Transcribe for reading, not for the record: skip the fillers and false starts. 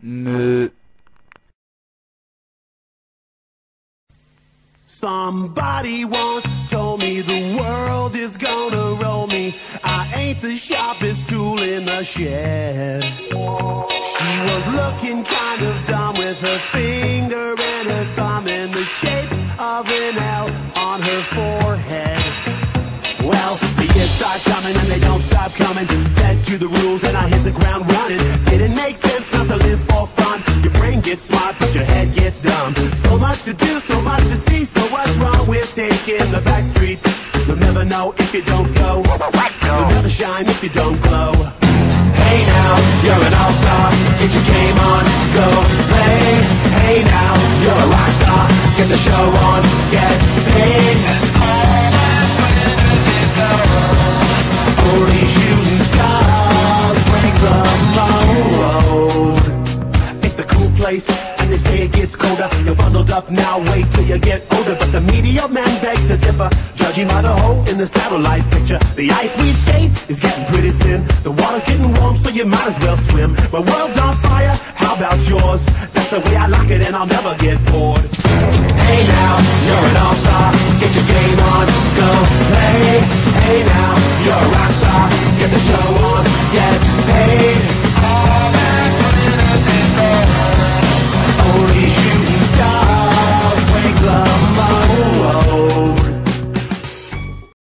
Moo. Somebody once told me the world is gonna roll me. I ain't the sharpest tool in the shed. She was looking kind of dumb with her finger and her thumb in the shape of an L on her forehead. Well, the years start coming and they don't stop coming. Fed to the rules and I hit the ground running. Didn't make sense not to live for fun. Your brain gets smart but your head gets dumb. So much to do, so much to see. So what's wrong with taking the back streets? You'll never know if you don't go. You'll never shine if you don't glow. Hey now, you're an all-star. Get your game on, go play. Hey now, you're a rock star. Get the show on, get paid. Only shooting stars break the mold. It's a cool place, and they say it gets colder. You're bundled up now, wait till you get older. But the media man begs to differ, judging by the hole in the satellite picture. The ice we skate is getting pretty thin. The water's getting warm, so you might as well swim. My world's on fire, how about yours? That's the way I like it, and I'll never get bored. Hey now, you're an all-star. Get your game on, go play. Hey now, you're a rock star. Get the show on, get paid.